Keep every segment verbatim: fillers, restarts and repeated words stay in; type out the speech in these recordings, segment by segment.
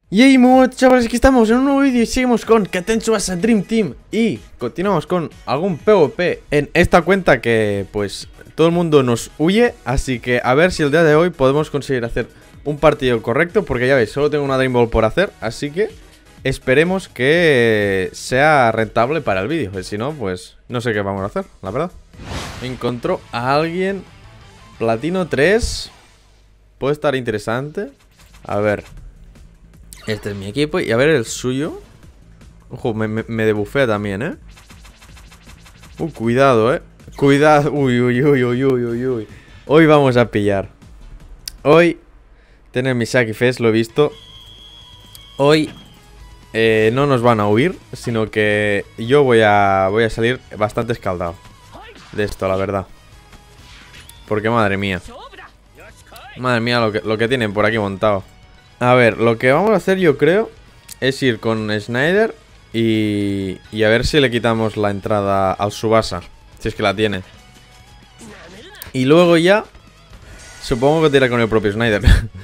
Y ahí, muy buenas, chavales, aquí estamos en un nuevo vídeo y seguimos con Katen Tsubasa Dream Team. Y continuamos con algún PvP en esta cuenta que, pues, todo el mundo nos huye. Así que a ver si el día de hoy podemos conseguir hacer un partido correcto, porque ya veis, solo tengo una Dream Ball por hacer. Así que esperemos que sea rentable para el vídeo, si no, pues no sé qué vamos a hacer, la verdad. Encontró a alguien. Platino tres. Puede estar interesante. A ver. Este es mi equipo y a ver el suyo. Ojo, me, me, me debufea también, ¿eh? Uh, cuidado, ¿eh? Cuidado. Uy, uy, uy, uy, uy, uy, uy. Hoy vamos a pillar. Hoy tener Misaki Fest, lo he visto. Hoy eh, no nos van a huir, sino que yo voy a, voy a salir bastante escaldado de esto, la verdad. Porque madre mía. Madre mía lo que, lo que tienen por aquí montado. A ver, lo que vamos a hacer yo creo es ir con Snyder y, y a ver si le quitamos la entrada al Tsubasa, si es que la tiene. Y luego ya supongo que tira con el propio Snyder.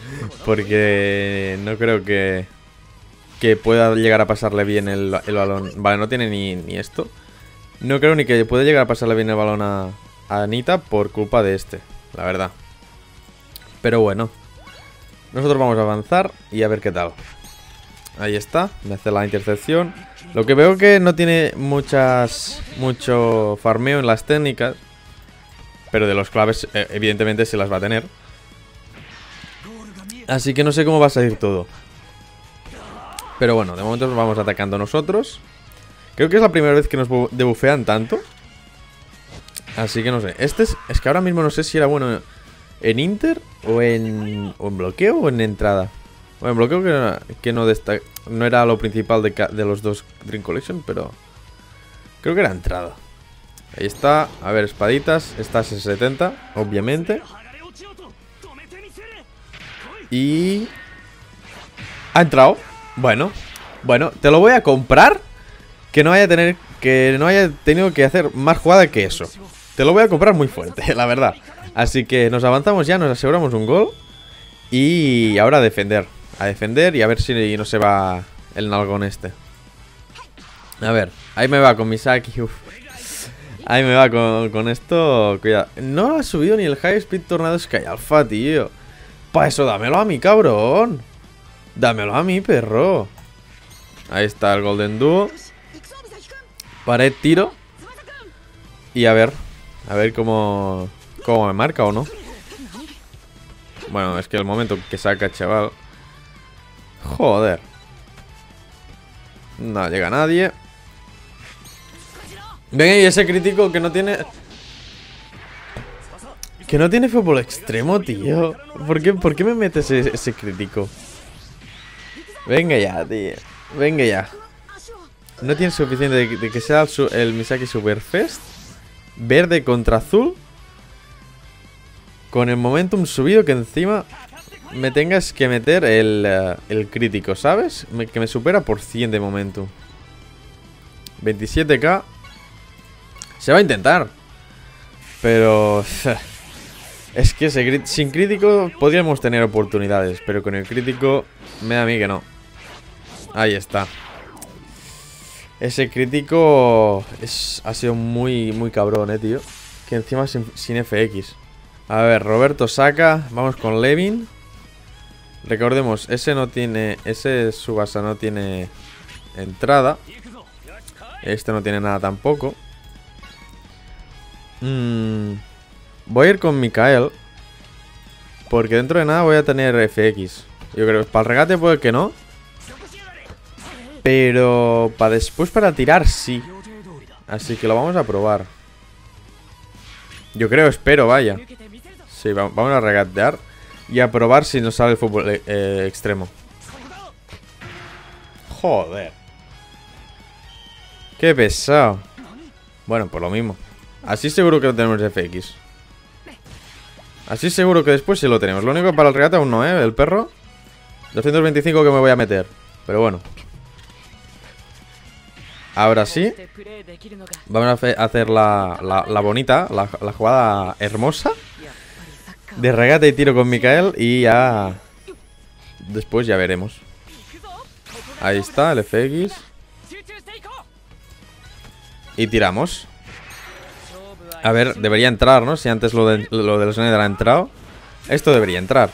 Porque no creo que Que pueda llegar a pasarle bien el, el balón. Vale, no tiene ni, ni esto. No creo ni que pueda llegar a pasarle bien el balón a, a Anita por culpa de este, la verdad. Pero bueno, nosotros vamos a avanzar y a ver qué tal. Ahí está, me hace la intercepción. Lo que veo que no tiene muchas mucho farmeo en las técnicas, pero de los claves eh, evidentemente se las va a tener. Así que no sé cómo va a salir todo. Pero bueno, de momento nos vamos atacando nosotros. Creo que es la primera vez que nos debufean tanto. Así que no sé. Este es, es que ahora mismo no sé si era bueno en Inter o en, o en bloqueo o en entrada. Bueno, en bloqueo que, no, que no, no era lo principal de, de los dos Dream Collection, pero creo que era entrada. Ahí está. A ver, espaditas. Esta es setenta, obviamente. Y ha entrado. Bueno, bueno, te lo voy a comprar. Que no haya tener que no haya tenido que hacer más jugada que eso. Te lo voy a comprar muy fuerte, la verdad. Así que nos avanzamos ya, nos aseguramos un gol. Y ahora a defender. A defender y a ver si no se va el nalgón este. A ver, ahí me va con Misaki. Uf. Ahí me va con, con esto. Cuidado. No ha subido ni el High Speed Tornado Sky Alpha, tío. Pa' eso dámelo a mí, cabrón. Dámelo a mí, perro. Ahí está el Golden Duo. Pared, tiro. Y a ver. A ver cómo Cómo me marca o no. Bueno, es que el momento que saca, chaval. Joder. No llega nadie. Venga, y ese crítico que no tiene Que no tiene fútbol extremo, tío. ¿Por qué, ¿por qué me metes ese, ese crítico? Venga ya, tío. Venga ya. No tiene suficiente de, de que sea el, el Misaki Superfest. Verde contra azul. Con el momentum subido, que encima me tengas que meter el, uh, el crítico, ¿sabes? Me, que me supera por cien de momentum. veintisiete K. Se va a intentar. Pero es que ese, sin crítico podríamos tener oportunidades, pero con el crítico me da a mí que no. Ahí está. Ese crítico es, ha sido muy, muy cabrón, eh, tío. Que encima sin, sin F X. A ver, Roberto saca. Vamos con Levin. Recordemos, ese no tiene... Ese Tsubasa no tiene entrada. Este no tiene nada tampoco. Mm, voy a ir con Mikael. Porque dentro de nada voy a tener F X. Yo creo que para el regate puede que no. Pero para después, para tirar, sí. Así que lo vamos a probar. Yo creo, espero, vaya. Sí, vamos a regatear y a probar si nos sale el fútbol eh, extremo. Joder. Qué pesado. Bueno, por lo mismo. Así seguro que no tenemos F X. Así seguro que después sí lo tenemos. Lo único que para el regate aún no, ¿eh? El perro doscientos veinticinco que me voy a meter. Pero bueno. Ahora sí. Vamos a hacer la, la, la bonita, la, la jugada hermosa de regate y tiro con Mikael. Y ya después ya veremos. Ahí está, el F X. Y tiramos. A ver, debería entrar, ¿no? Si antes lo, de, lo del Snyder ha entrado. Esto debería entrar.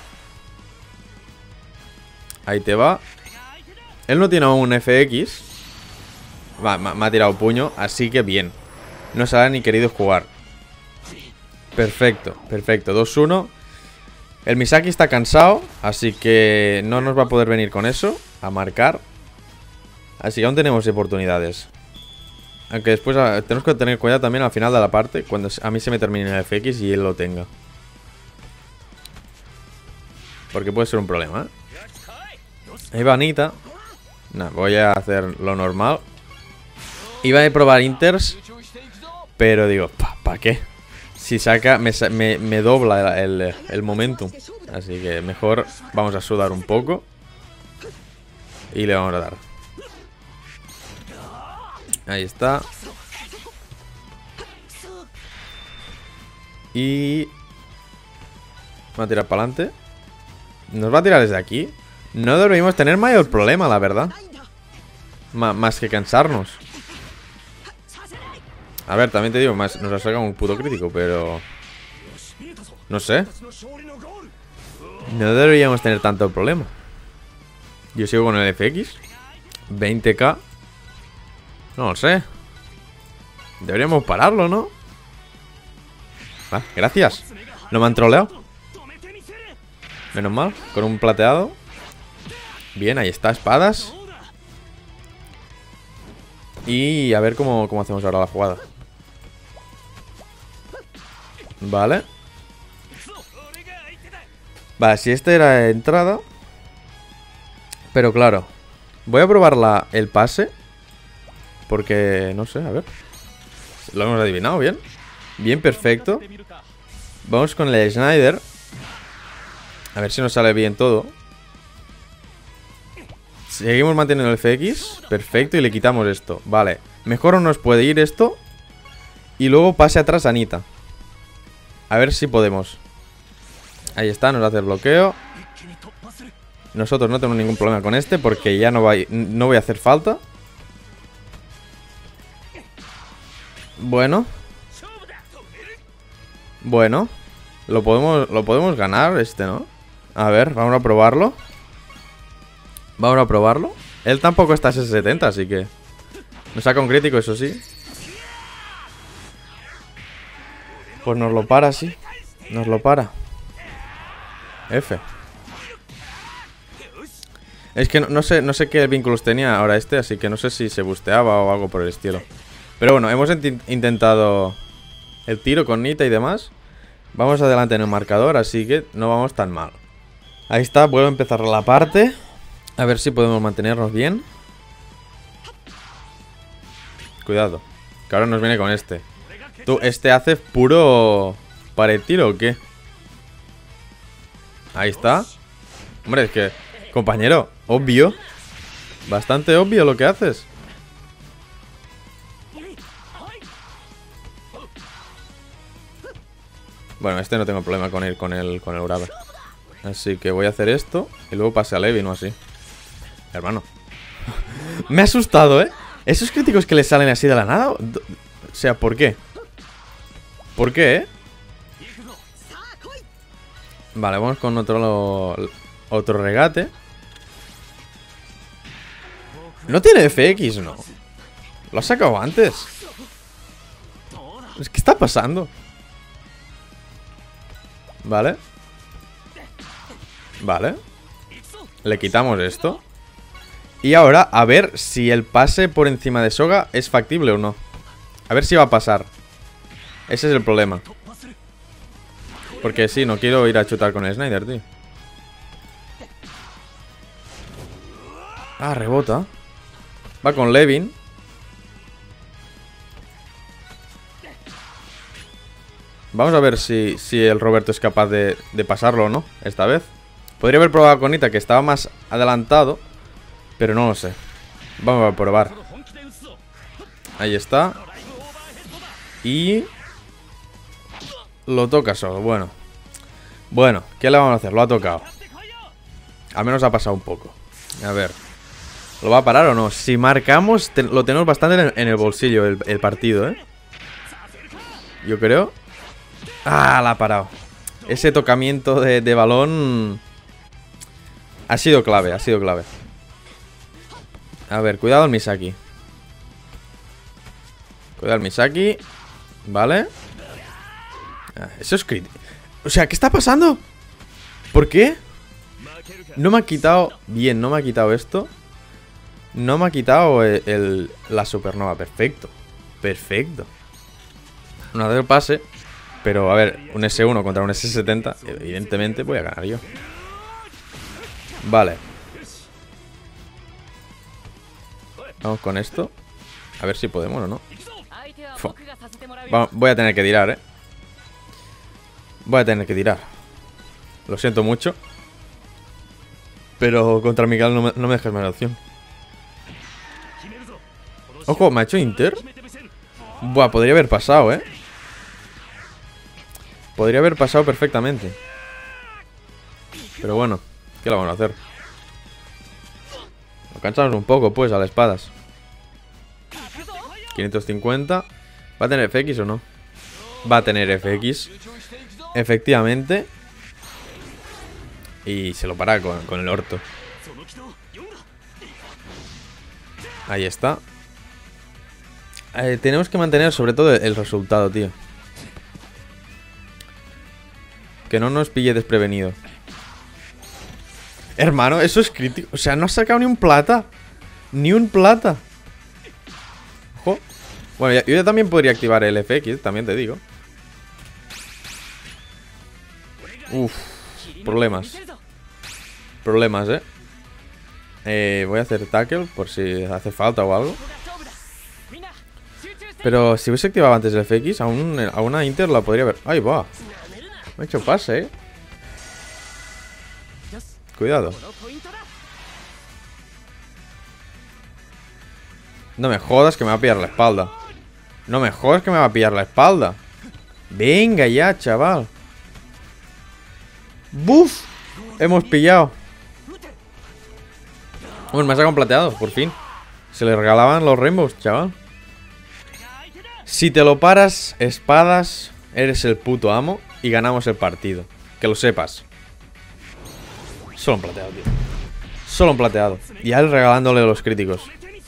Ahí te va. Él no tiene un F X. Va, me ha tirado puño, así que bien. No se ha ni querido jugar. Perfecto, perfecto, dos uno. El Misaki está cansado, así que no nos va a poder venir con eso a marcar. Así que aún tenemos oportunidades. Aunque después a, tenemos que tener cuidado también al final de la parte, cuando a mí se me termine el F X y él lo tenga. Porque puede ser un problema, ¿eh? Ahí va Anita. Nah, voy a hacer lo normal. Iba a probar Inters, pero digo, ¿para pa qué? Si saca, me, me, me dobla el, el, el momentum. Así que mejor vamos a sudar un poco. Y le vamos a dar. Ahí está. Y... va a tirar para adelante. Nos va a tirar desde aquí. No deberíamos tener mayor problema, la verdad. M más que cansarnos. A ver, también te digo, más nos ha sacado un puto crítico, pero... no sé. No deberíamos tener tanto problema. Yo sigo con el F X. veinte k. No lo sé. Deberíamos pararlo, ¿no? Ah, gracias. No me han troleado. Menos mal, con un plateado. Bien, ahí está, espadas. Y a ver cómo, cómo hacemos ahora la jugada. Vale. Vale, si esta era entrada. Pero claro, voy a probar la, el pase. Porque, no sé, a ver. Lo hemos adivinado bien. Bien, perfecto. Vamos con el Snyder. A ver si nos sale bien todo. Seguimos manteniendo el F X. Perfecto, y le quitamos esto. Vale, mejor no nos puede ir esto. Y luego pase atrás a Anita. A ver si podemos. Ahí está, nos hace el bloqueo. Nosotros no tenemos ningún problema con este, porque ya no, va, no voy a hacer falta. Bueno. Bueno. Lo podemos, lo podemos ganar este, ¿no? A ver, vamos a probarlo. Vamos a probarlo. Él tampoco está a ese setenta, así que... nos saca un crítico, eso sí. Pues nos lo para, sí. Nos lo para. F. Es que no, no sé, no sé qué vínculos tenía ahora este, así que no sé si se busteaba o algo por el estilo. Pero bueno, hemos intentado el tiro con Nita y demás. Vamos adelante en el marcador, así que no vamos tan mal. Ahí está, vuelvo a empezar la parte. A ver si podemos mantenernos bien. Cuidado, que ahora nos viene con este. ¿Tú, este hace puro para el tiro o qué? Ahí está. Hombre, es que, compañero, obvio. Bastante obvio lo que haces. Bueno, este no tengo problema con ir con el, con el Urave. Así que voy a hacer esto y luego pase a Levin o así. Hermano. Me ha asustado, ¿eh? Esos críticos que le salen así de la nada. O sea, ¿por qué? ¿Por qué, eh? Vale, vamos con otro otro regate. No tiene F X, ¿no? Lo ha sacado antes. ¿Qué está pasando? Vale. Vale. Le quitamos esto. Y ahora, a ver si el pase por encima de Soga es factible o no. A ver si va a pasar. Ese es el problema. Porque sí, no quiero ir a chutar con el Snyder, tío. Ah, rebota. Va con Levin. Vamos a ver si, si el Roberto es capaz de, de pasarlo o no, esta vez. Podría haber probado con Nita, que estaba más adelantado, pero no lo sé. Vamos a probar. Ahí está. Y... lo toca solo, bueno. Bueno, ¿qué le vamos a hacer? Lo ha tocado. Al menos ha pasado un poco. A ver. ¿Lo va a parar o no? Si marcamos, te, lo tenemos bastante en el, en el bolsillo el, el partido, ¿eh? Yo creo. Ah, la ha parado. Ese tocamiento de, de balón ha sido clave, ha sido clave. A ver, cuidado el Misaki. Cuidado el Misaki. Vale. Ah, eso es crítico. O sea, ¿qué está pasando? ¿Por qué? No me ha quitado... Bien, no me ha quitado esto. No me ha quitado el, el, la supernova. Perfecto. Perfecto. No hacer el pase. Pero, a ver, un ese uno contra un ese setenta. Evidentemente voy a ganar yo. Vale. Vamos con esto. A ver si podemos o no. Vamos, voy a tener que tirar, eh. Voy a tener que tirar. Lo siento mucho. Pero contra Miguel no me, no me dejas más opción. Ojo, ¿me ha hecho Inter? Buah, podría haber pasado, eh. Podría haber pasado perfectamente. Pero bueno, ¿qué le vamos a hacer? Lo cansamos un poco, pues, a las espadas. quinientos cincuenta. ¿Va a tener F X o no? Va a tener F X. Efectivamente. Y se lo para con, con el orto. Ahí está. eh, Tenemos que mantener sobre todo el resultado, tío. Que no nos pille desprevenido. Hermano, eso es crítico. O sea, no ha sacado ni un plata. Ni un plata. Ojo. Bueno, ya, yo ya también podría activar el F X, también te digo. Uf, problemas. Problemas, eh. eh Voy a hacer tackle por si hace falta o algo. Pero si hubiese activado antes el F X, a, un, a una Inter la podría ver. Ahí va. Me ha hecho pase, eh. Cuidado. No me jodas que me va a pillar la espalda. No me jodas que me va a pillar la espalda. Venga ya, chaval. ¡Buf! Hemos pillado. Bueno, me ha sacado un plateado, por fin. Se le regalaban los rainbows, chaval. Si te lo paras, espadas, eres el puto amo y ganamos el partido. Que lo sepas. Solo un plateado, tío. Solo un plateado. Y a él regalándole los críticos.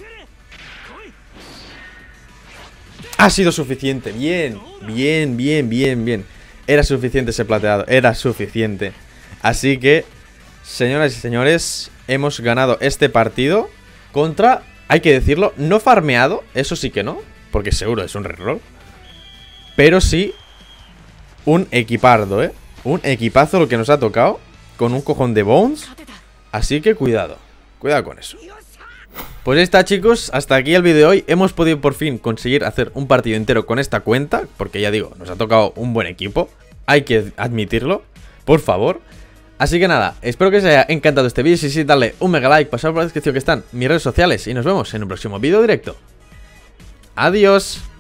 Ha sido suficiente. Bien, bien, bien, bien, bien. Era suficiente ese plateado. Era suficiente. Así que, señoras y señores, hemos ganado este partido contra, hay que decirlo, no farmeado. Eso sí que no, porque seguro es un reroll. Pero sí un equipardo, ¿eh? Un equipazo lo que nos ha tocado. Con un cojón de bones. Así que cuidado. Cuidado con eso. Pues ahí está, chicos, hasta aquí el vídeo de hoy. Hemos podido por fin conseguir hacer un partido entero con esta cuenta, porque ya digo, nos ha tocado un buen equipo. Hay que admitirlo, por favor. Así que nada, espero que os haya encantado este vídeo. Si sí, dale un mega like, pasad por la descripción que están mis redes sociales y nos vemos en un próximo vídeo directo. Adiós.